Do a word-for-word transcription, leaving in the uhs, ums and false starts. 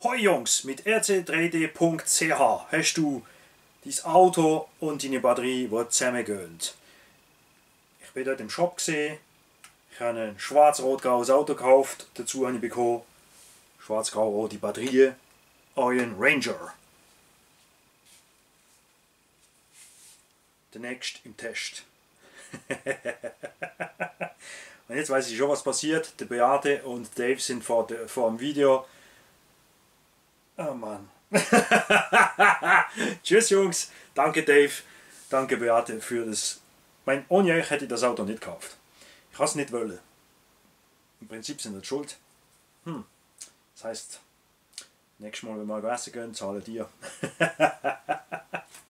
Hoi Jungs, mit R C drei D punkt C H hast du dein Auto und deine Batterie, die zusammengehen. Ich bin dort im Shop gesehen, ich habe ein schwarz-rot-graues Auto gekauft, dazu habe ich bekommen schwarz-grau-rote Batterie, euren Ranger. Der nächste im Test. Und jetzt weiß ich schon, was passiert. Der Beate und Dave sind vor, der, vor dem Video. Oh Mann. Tschüss Jungs. Danke Dave. Danke Beate für das. Mein, ohne euch hätte ich das Auto nicht gekauft. Ich habe es nicht wollen. Im Prinzip sind das schuld. Hm. Das heißt, nächstes Mal, wenn wir essen gehen, zahlen die.